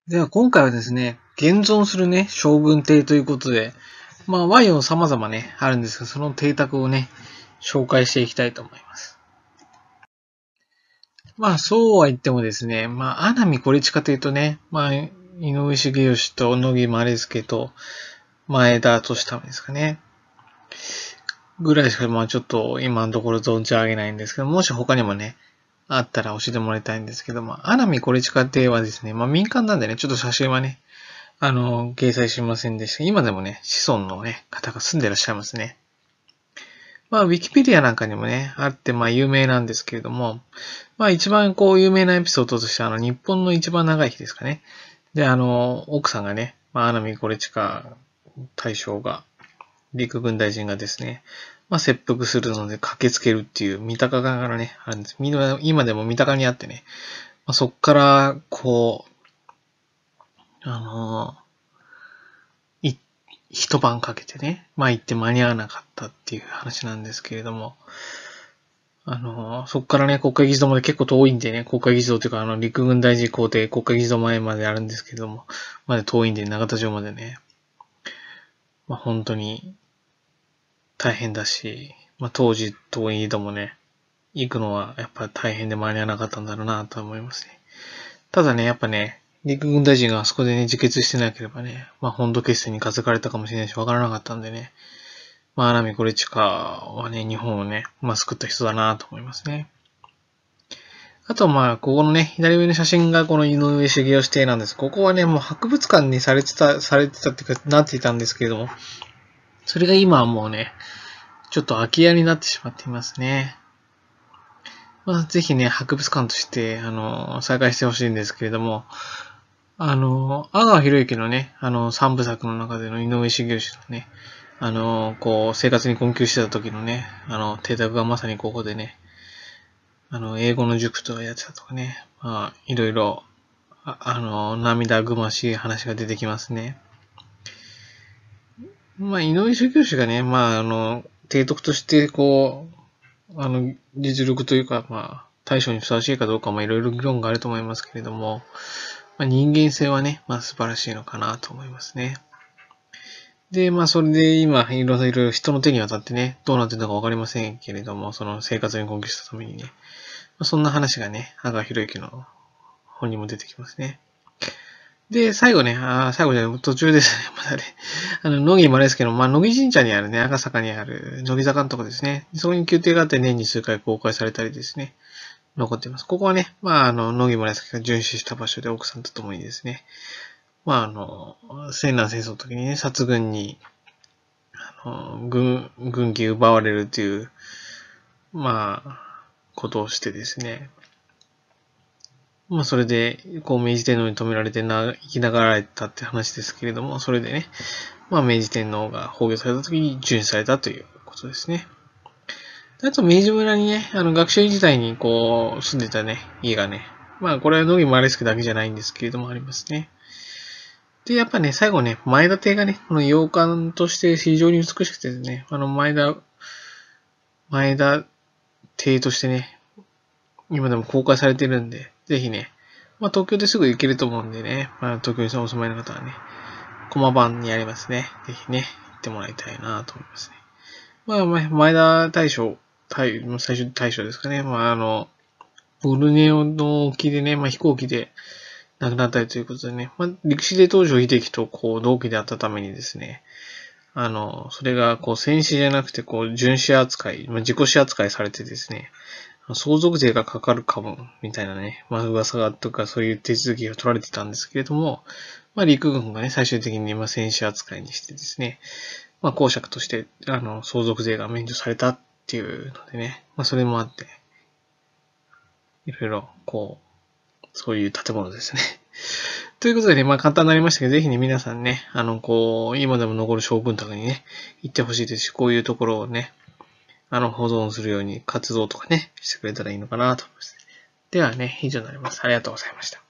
では今回はですね、現存するね、将軍邸ということで、和洋様々ね、あるんですが、その邸宅をね、紹介していきたいと思います。そうは言ってもですね、穴見これちかというとね、井上茂義と野木丸助と前田利為ですかね。ぐらいしか、ちょっと今のところ存じ上げないんですけど、もし他にもね、あったら教えてもらいたいんですけど、穴見これちか邸はですね、民間なんでね、ちょっと写真はね、掲載しませんでした。今でもね、子孫のね、方が住んでらっしゃいますね。ウィキペディアなんかにもね、あって、有名なんですけれども、一番有名なエピソードとして、日本の一番長い日ですかね。で、奥さんがね、穴見これちか大将が、陸軍大臣がですね、切腹するので駆けつけるっていう三鷹からね、あるんです。今でも三鷹にあってね、そっから、一晩かけてね、行って間に合わなかったっていう話なんですけれども、そっからね、国会議事堂まで結構遠いんでね、国会議事堂というか、陸軍大臣公邸、国会議事堂前まであるんですけれども、まで遠いんで、永田町までね、本当に大変だし、当時遠い井戸もね、行くのはやっぱ大変で間に合わなかったんだろうなと思いますね。ただね、やっぱね、陸軍大臣があそこでね、自決してなければね、本土決戦に担がれたかもしれないし、わからなかったんでね、穴見これちかはね、日本をね、救った人だなと思いますね。あとここのね、左上の写真がこの井上茂義邸なんです。ここはね、もう博物館にされてたっていうか、なっていたんですけれども、それが今はもうね、ちょっと空き家になってしまっていますね。ぜひね、博物館として、再開してほしいんですけれども、阿川博之のね、三部作の中での井上茂義のね、生活に困窮してた時のね、邸宅がまさにここでね、英語の塾とかやってたとかね、いろいろ、涙ぐましい話が出てきますね。井上茂義がね、提督として、実力というか、大将にふさわしいかどうかもいろいろ議論があると思いますけれども、人間性はね、素晴らしいのかなと思いますね。で、それで今、いろいろ人の手に渡ってね、どうなってるのかわかりませんけれども、その生活に困窮したためにね、そんな話がね、阿川博之の本にも出てきますね。で、最後ね、最後じゃない、途中ですね、まだね。野木丸助の、野木神社にあるね、赤坂にある乃木坂のとこですね。そこに宮廷があって年に数回公開されたりですね、残っています。ここはね、野木丸助が殉死した場所で奥さんと共にですね、西南戦争の時にね、殺軍に、軍機奪われるという、ことをしてですね、それで、明治天皇に止められて生きながられたって話ですけれども、それでね、明治天皇が崩御された時に殉死されたということですね。あと、明治村にね、学習院時代に住んでたね、家がね、これは野木丸助だけじゃないんですけれども、ありますね。で、やっぱね、最後ね、前田邸がね、この洋館として非常に美しくてですね、前田邸としてね、今でも公開されてるんで、ぜひね、東京ですぐ行けると思うんでね、東京にお住まいの方はね、駒場にありますね。ぜひね、行ってもらいたいなと思いますね。前田大将、最初大将ですかね。ボルネオの沖でね、飛行機で亡くなったりということでね、歴史で東条英機と同期であったためにですね、それが戦死じゃなくて殉死扱い、自己死扱いされてですね、相続税がかかるかも、みたいなね、噂がとかそういう手続きが取られてたんですけれども、陸軍がね、最終的に戦死扱いにしてですね、公爵として、相続税が免除されたっていうのでね、それもあって、いろいろ、そういう建物ですね。ということでね、簡単になりましたけど、ぜひね、皆さんね、今でも残る将軍宅にね、行ってほしいですし、こういうところをね、保存するように活動とかね、してくれたらいいのかなと思います。ではね、以上になります。ありがとうございました。